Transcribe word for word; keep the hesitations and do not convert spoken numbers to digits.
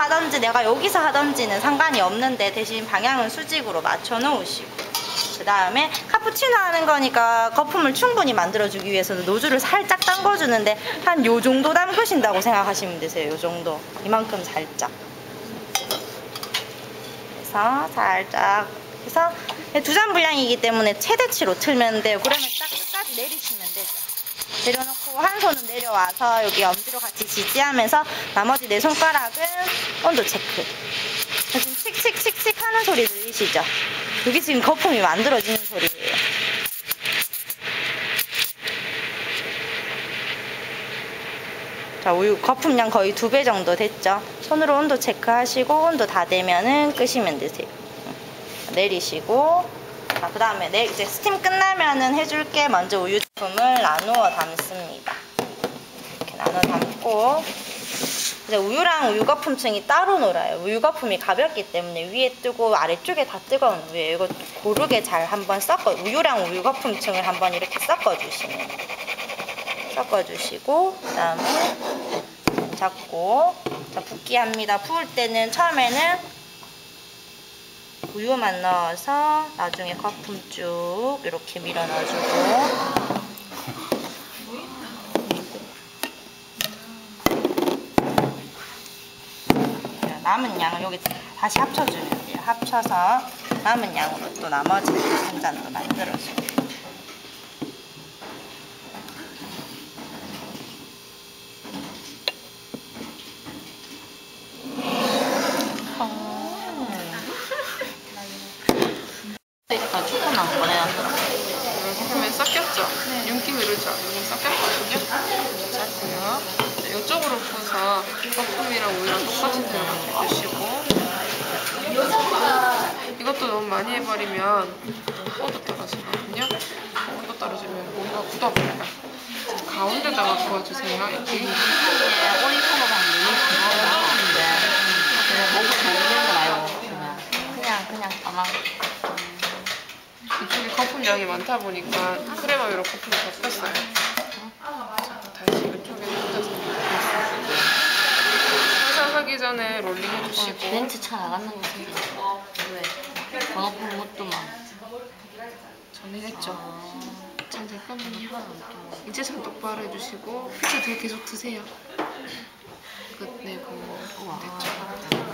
하던지 내가 여기서 하던지는 상관이 없는데 대신 방향은 수직으로 맞춰 놓으시고, 그 다음에 카푸치노 하는 거니까 거품을 충분히 만들어주기 위해서는 노즐을 살짝 담궈주는데 한 요 정도 담그신다고 생각하시면 되세요. 요 정도, 이만큼 살짝. 그래서 살짝 해서 두 잔 분량이기 때문에 최대치로 틀면 돼요. 그러면 딱 끝까지 내리시면 되죠. 내려놓고 한 손은 내려와서 여기 엄지로 같이 지지하면서 나머지 네 손가락은 온도 체크. 지금 칙칙칙칙 하는 소리 들리시죠? 여기 지금 거품이 만들어지는 소리예요. 자, 우유 거품량 거의 두 배 정도 됐죠? 손으로 온도 체크하시고 온도 다 되면은 끄시면 되세요. 내리시고, 자, 그 다음에 내 이제 스팀 끝나면은 해줄게. 먼저 우유 제품을 나누어 담습니다. 이렇게 나누어 담고, 이제 우유랑 우유 거품층이 따로 놀아요. 우유 거품이 가볍기 때문에 위에 뜨고 아래쪽에 다 뜨거운 우유예요. 이거 고르게 잘 한번 섞어, 우유랑 우유 거품층을 한번 이렇게 섞어주시면 돼요. 섞어주시고, 그 다음에 잡고, 자, 붓기 합니다. 부을 때는 처음에는 우유만 넣어서 나중에 거품 쭉 이렇게 밀어 넣어주고, 남은 양을 여기 다시 합쳐주면 돼요. 합쳐서 남은 양으로 또 나머지 한 잔으로 만들어주고. 조금만 보내놨더라. 그러면 섞였죠? 네. 윤기 흐르죠? 여기 섞였거든요? 섞고요. 이쪽으로 부어서 거품이랑 우유랑 똑같은 대로 해주시고, 이것도 너무 많이 해버리면 온도 떨어지거든요. 온도 떨어지면 우유가 굳어버려요. 가운데다가 부어주세요. 이렇게. 오이소로만 넣는데 그냥 목을 돌리는 거 말고 그냥 그냥 그냥 가만. 이쪽에 거품량이 많다 보니까 크레마 위로 거품이 덮였어요. 다시 이쪽에 얹어서 항상 하기 전에 롤링 해주시고. 벤츠 차 나가는 거 생각해. 왜? 번호판 것도 막 전에 했죠. 잘 잠깐만요. 이제 잘 똑바로 해주시고 피자 계속 드세요. 끝내고 됐죠.